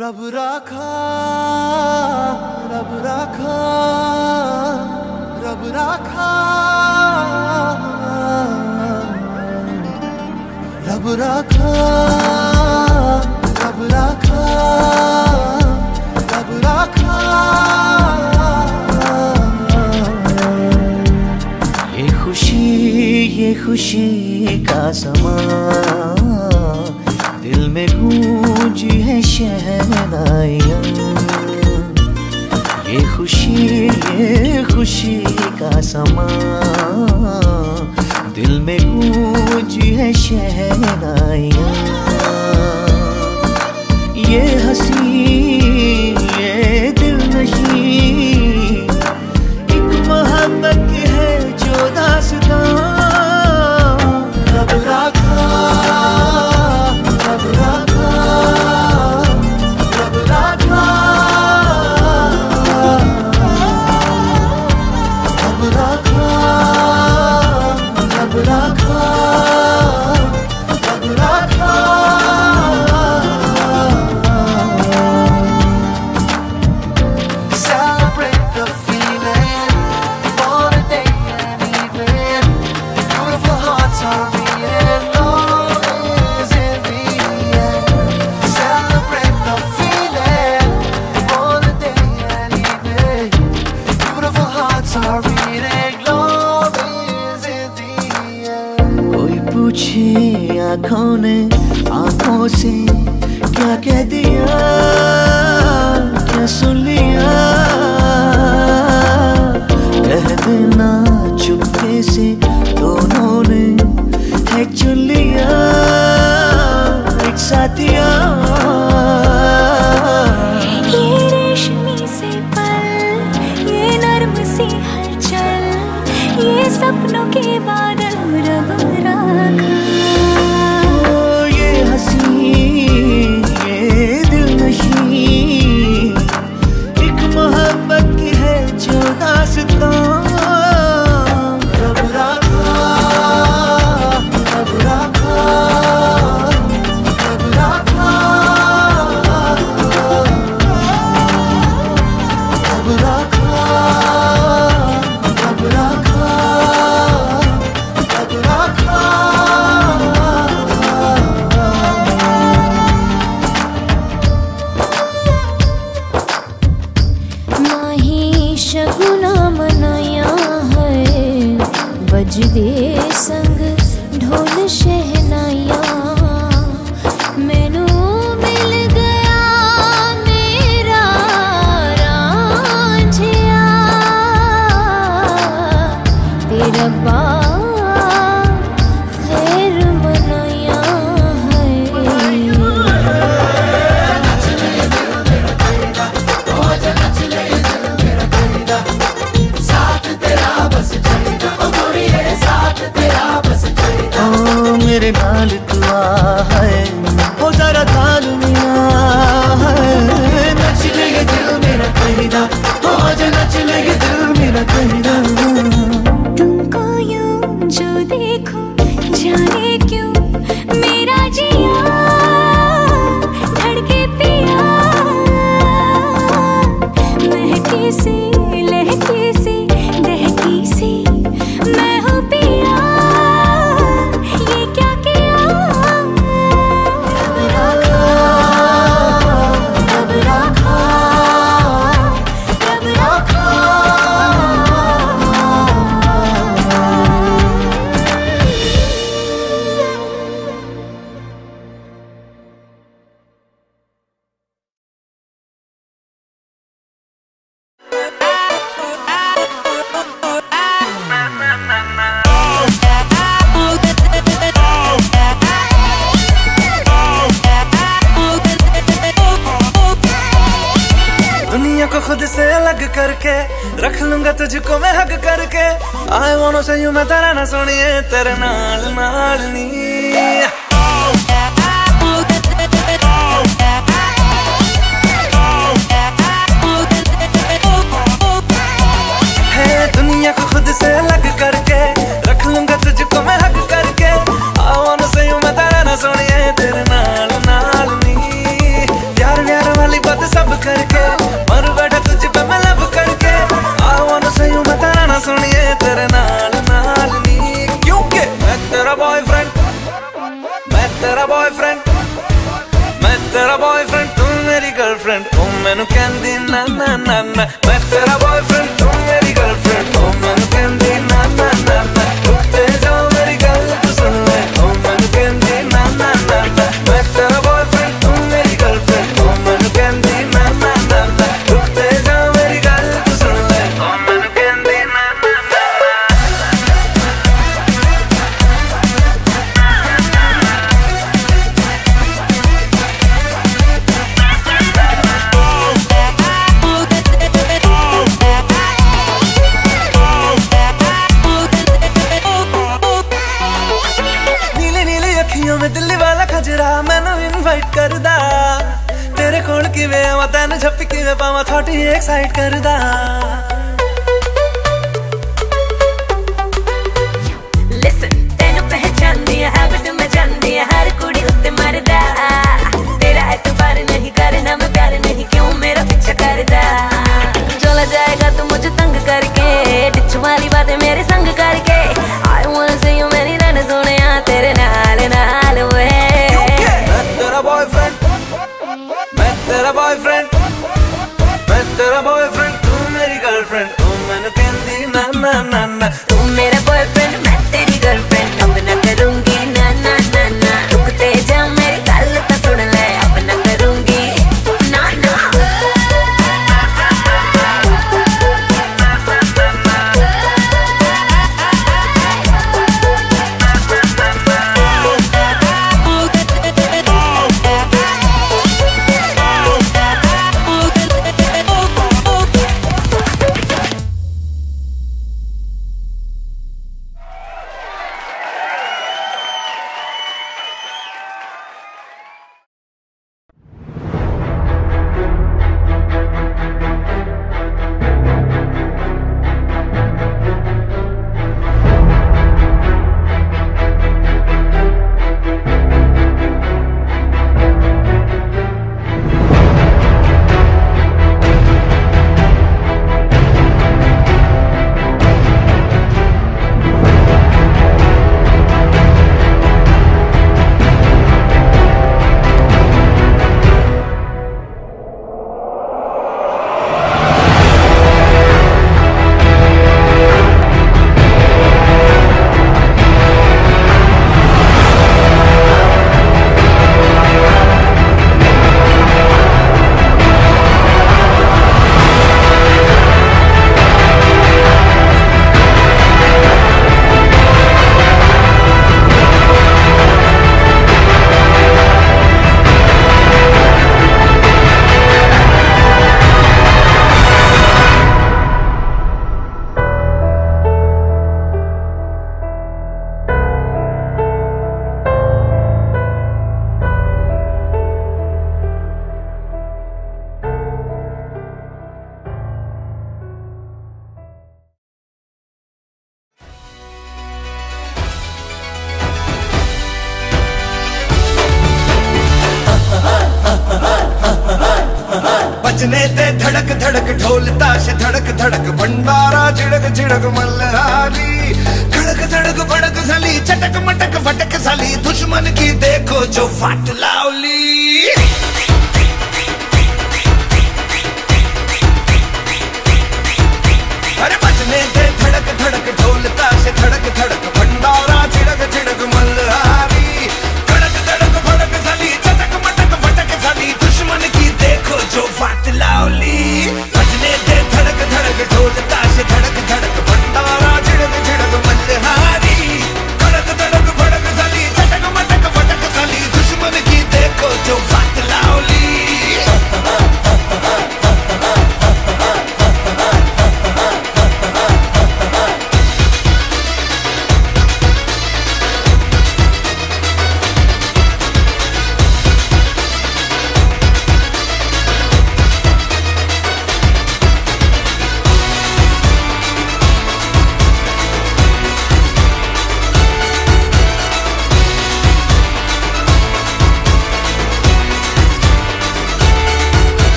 रब राखा, रब राखा, रब राखा, रब राखा, रब राखा, रब राखा। ये खुशी का समा दिल में गूंजी है शहनाइयाँ। ये खुशी का समा दिल में गूंजी है शहनाइयाँ। ये हंसी ये दिलनशी एक मोहब्बत की है जो दास्तां। रब राखा, रब राखा, रब राखा, रब राखा, रब राखा, रब राखा। Celebrate the feeling, born a day and evening. Beautiful hearts are beating, love is in the air. Celebrate the feeling, born a day and evening. Beautiful hearts are beating, love is in the air. कोई पूछे आँखों ने आँखों से क्या कह दिया, क्या सुन लिया। कह देना चुपके से दोनों ने है चुन लिया एक साथिया। ये रेशमी से पल, ये नर्म सी हलचल, ये सपनों के बादल रब राखा। ये हंसी ये दिलनशी एक मोहब्बत की है जो दास्तां। रब राखा, रब राखा, रब राखा, रब राखा, रब राखा, रब राखा। माही शगुना मनाया है, बजदे संग ढोल शहनाइयाँ। मैनू मिल गया मेरा रांझिया, तेरा खैर मनाया है। ओ मेरे नाल तू आ है, हो जरा ताल मिला है। नच ले ये दिल मेरा कहिदा, हो आज नच ले ये दिल मेरा कहिदा। तुमको यूं जो देखूं जाने क्यों मेरा जिया धड़के पिया। महकी सी लहकी सी दहकी सी मैं हूँ पिया, ये क्या किया। रब राखा, रब राखा, दुनिया को खुद से अलग करके रख लूंगा तुझको मैं हक करके। I wanna say you मैं तेरा ना सुनिए तेरे नाल नाल नी। है दुनिया को खुद से अलग करके रख लूंगा तुझको मैं हक करके। I wanna say you मैं तेरा ना सुनिए तेरे नाल नाल नी। प्यार प्यार वाली ना ना ना ना मैं तेरा बॉयफ्रेंड तुम मेरी गर्लफ्रेंड ओ मैनू कहंदी ना ना ना ना रुकते जाओ मेरी गल तू सुन ले ओ मैनू कहंदी ना ना ना ना मैं तेरा बॉयफ्रेंड तुम मेरी गर्लफ्रेंड ओ मैनू कहंदी ना ना ना ना रुकते जाओ मेरी गल तू सुन ले ओ मैनू कहंदी ना ना ना में दिल्ली वाला खजरा मैनू इनवाइट करदा तेरे कोल किवें आवां तैनू झप्पी किवें पावां थोड़ी एक्साइट करदा Listen तैनू पहचानदी है हैबिट में जानदी है हर कुड़ी उत्ते मरदा तेरा एतबार नहीं करना मैं प्यार नहीं क्यों मेरा पीछा करदा चला जाएगा तू मुझे तंग करके डिच वाली बातें मेरे संग करके I wanna see you many रहने सोनिया तेरे नाल नाल वे मैं तेरा बॉयफ्रेंड मैं तेरा बॉयफ्रेंड तू मेरी गर्लफ्रेंड तू मैनू कहंदी ना ना ना ना तू मेरा बॉयफ्रेंड मैं तेरी गर्लफ्रेंड अब ना करूंगी ना ना ना ना रुकते जा मेरी गल तो सुन ले अब ना करूंगी ना ना बजने ते धड़क धड़क ढोल ताश धड़क धड़क भंडारा झिड़क झिड़क मल्हारी खड़क धड़क भड़क साली चटक मटक फटक साली दुश्मन की देखो जो फाट लावली अरे बजने ते धड़क धड़क ढोल ताश धड़क धड़क भंडारा झिड़क झिड़क मल्हारी खड़क धड़क भड़क साली चटक मटक फटक साली दुश्मन की देखो जो फाट लावली बजने ते धड़क धड़क ढोल ताश धड़क धड़क भंडारा झिड़क झिड़क मल्हारी खड़क धड़क भड़क साली चटक मटक फटक साली दुश्मन की देखो जो फाट लावली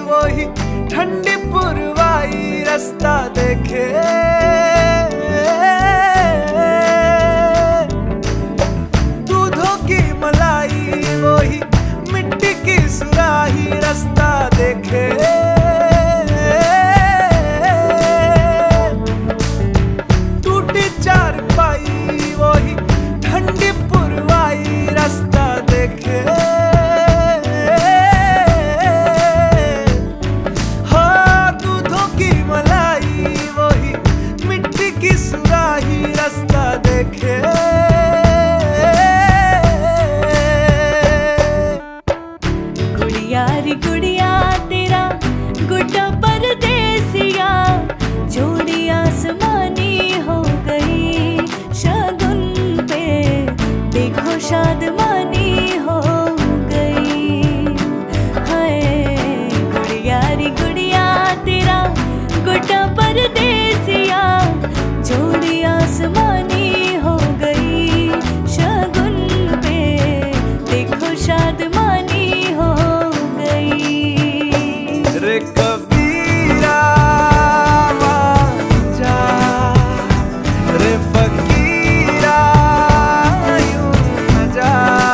वही ठंडी पुरवाई रास्ता देखे, दूधों की मलाई वही मिट्टी की सुराही रास्ता देखे, टूटी चारपाई वही ठंडी पुरवाई रास्ता देखे, हाँ दूधों की मलाई वही मिट्टी की सुराही रास्ता देखे। गुड़िया रे गुड़िया तेरा गुड्डा परदेसिया, जोड़ी आसमानी हो गई शगुन पे, देखो शादमानी हो गई। हाय गुड़िया रे गुड़िया तेरा गुड्डा परदेसिया, जोड़ी आसमानी हो गई शगुन पे, देखो शादमानी हो गई। रे कबीरा जा, रे फकीरा यूं न जा,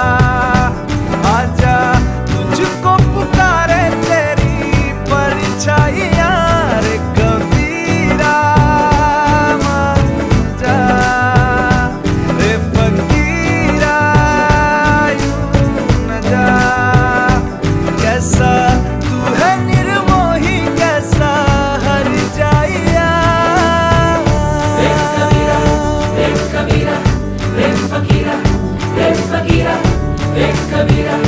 आजा तुझको पुकारे तेरी परछाइयाँ, रे कबीरा जा, रे फकीरा यूं न जा, कैसा तू है निर्मोही कैसा हर जाइया। रे कबीरा, रे कबीरा, रे फकीरा, रे फकीरा, रे कबीरा।